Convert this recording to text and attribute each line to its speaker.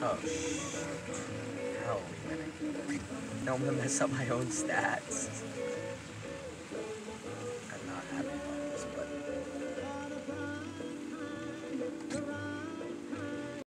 Speaker 1: Oh, how are we winning? Don't want to mess up my own stats.